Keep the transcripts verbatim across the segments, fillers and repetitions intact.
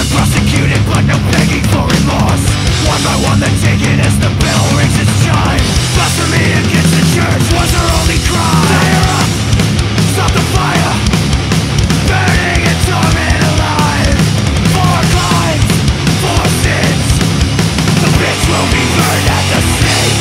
prosecuted but no begging for remorse. One by one the taken as the bell rings its chime. Blasphemy against the church was her only crime. Fire up! Stop the fire! Burning in torment alive. For crimes, for sins, the bitch will be burned at the stake.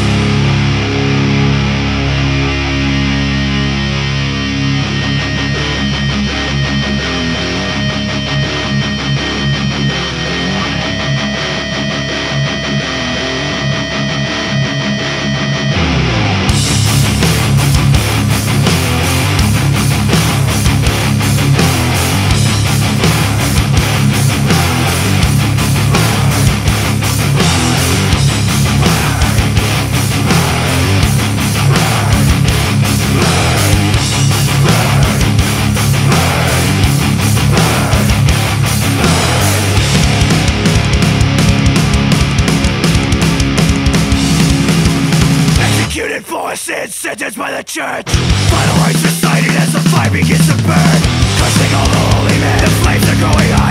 Executed for sins, sentenced by the church. Final rites recited as the fire begins to burn. Cursing all the holy men, the flames are growing up.